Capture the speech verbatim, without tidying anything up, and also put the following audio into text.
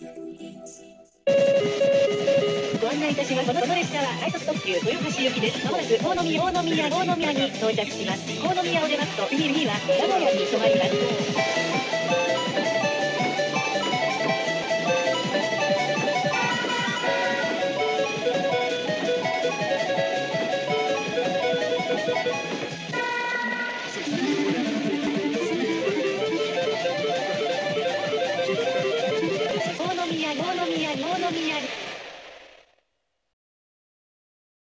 ご案内いたします。このこの列車は快速特急豊橋行きです。まもなく大宮大宮大宮に到着します。大宮を出ますと次には名古屋に停まります。